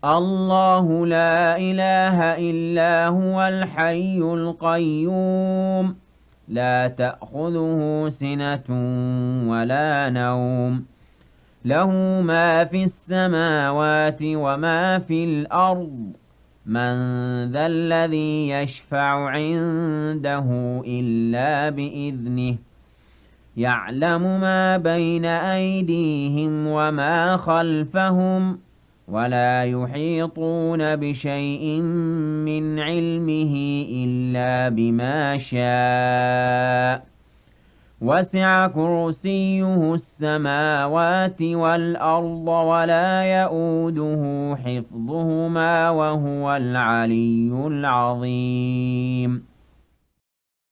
الله لا إله إلا هو الحي القيوم لا تأخذه سنة ولا نوم له ما في السماوات وما في الأرض من ذا الذي يشفع عنده إلا بإذنه يعلم ما بين أيديهم وما خلفهم ولا يحيطون بشيء من علمه إلا بما شاء وسع كرسيه السماوات والأرض ولا يئوده حفظهما وهو العلي العظيم